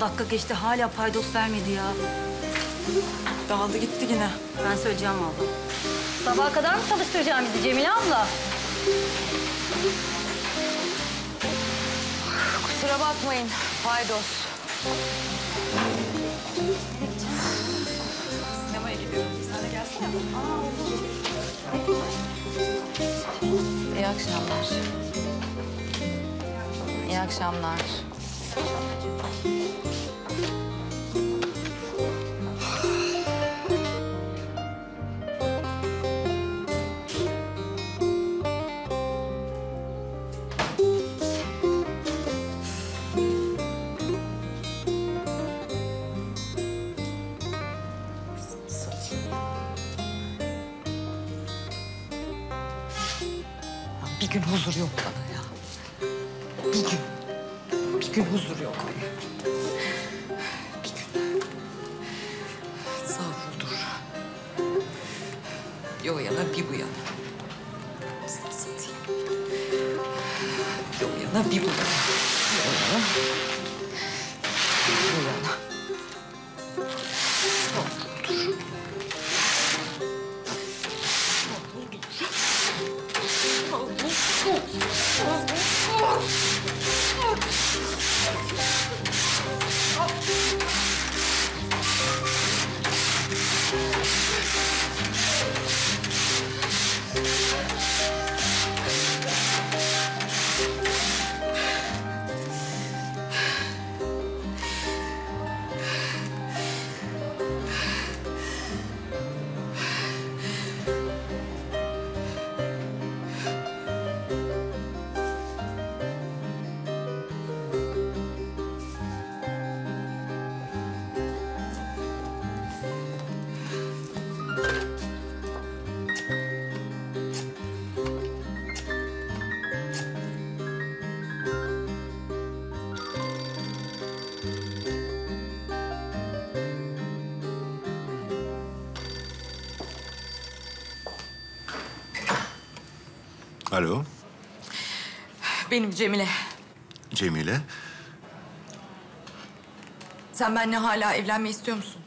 dakika geçti hala paydos vermedi ya. Dağıldı gitti yine. Ben söyleyeceğim abla. Sabaha kadar mı çalıştıracaksın bizi Cemile abla? Kusura bakmayın paydos. Sinemaya gidiyorum. Sen de gelsene. İyi akşamlar. İyi akşamlar. Bir gün huzur yok bana ya. Bir gün huzur yok. Bir gün. Savruldur. Bir o yana bir bu yana. Nasıl satayım? Bir o yana bir bu yana. Bir o yana. Bir bu yana. Savruldur. Alo, Benim Cemile. Cemile. Sen benimle hala evlenmeyi istiyor musun?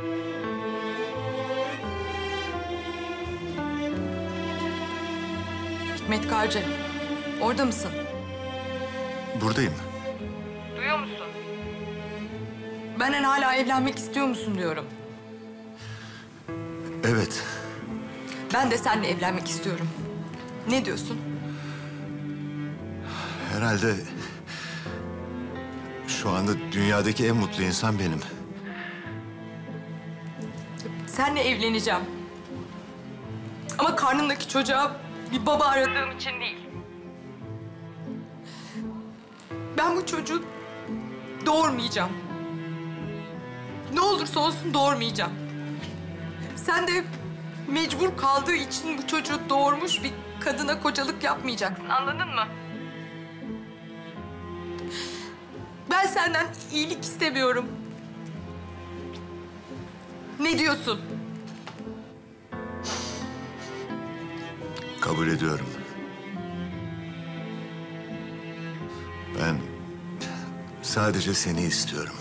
Hikmet Karcı, orada mısın? Buradayım. Duyuyor musun? Benden hala evlenmek istiyor musun diyorum. Evet, Ben de seninle evlenmek istiyorum. Ne diyorsun? herhalde şu anda dünyadaki en mutlu insan benim. Seninle evleneceğim. Ama karnımdaki çocuğa bir baba aradığım için değil. Ben bu çocuğu doğurmayacağım. Ne olursa olsun doğurmayacağım. Sen de mecbur kaldığı için bu çocuğu doğurmuş bir kadına kocalık yapmayacaksın. Anladın mı? Ben senden iyilik istemiyorum. Ne diyorsun? Kabul ediyorum. Ben sadece seni istiyorum.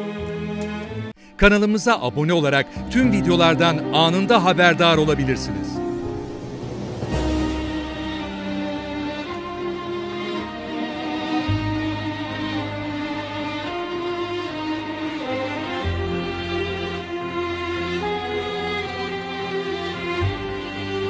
Kanalımıza abone olarak tüm videolardan anında haberdar olabilirsiniz.